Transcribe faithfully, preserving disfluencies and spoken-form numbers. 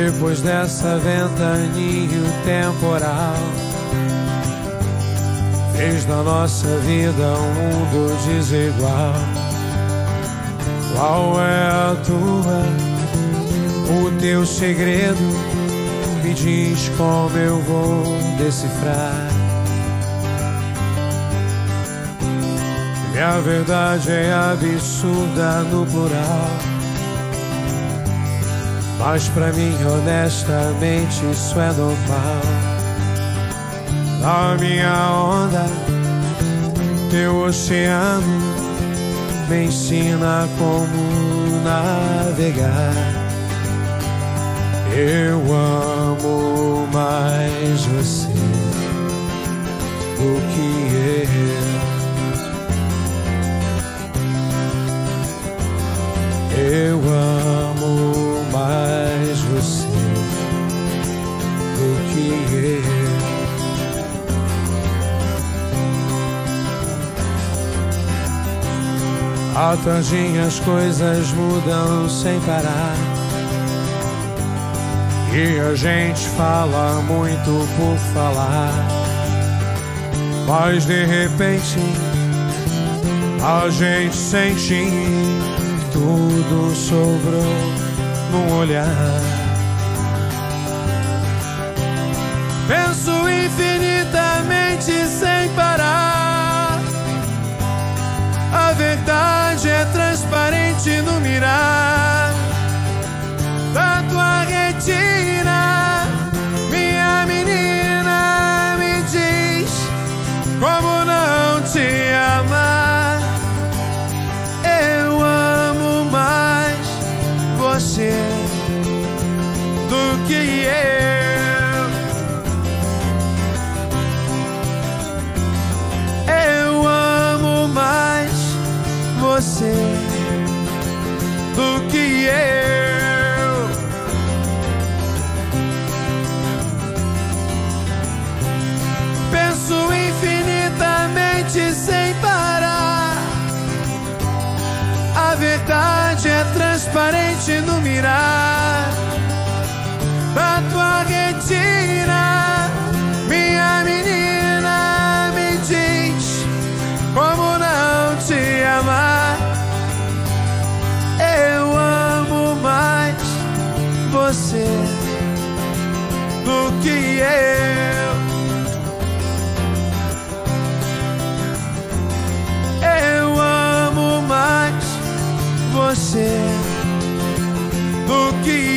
Depois dessa ventania temporal, fez da nossa vida um mundo desigual. Qual é a tua, o teu segredo? Me diz como eu vou decifrar. Minha verdade é absurda no plural, mas pra mim honestamente isso é normal. A minha onda, teu oceano, me ensina como navegar. Eu amo mais você do que eu. Eu amo mais você do que eu. À tardinha as coisas mudam sem parar, e a gente fala muito por falar, mas de repente a gente sente tudo sobrou num olhar. Penso infinitamente sem parar. A verdade é transparente no mirar da tua retina. Minha menina, me diz como não te amar. Eu amo mais você do que eu. Eu amo mais você do que eu. Penso infinitamente sem parar. A verdade é transparente no mirar da tua retina. Minha menina, me diz como não te amar. Eu amo mais você do que eu. Eu amo mais você do que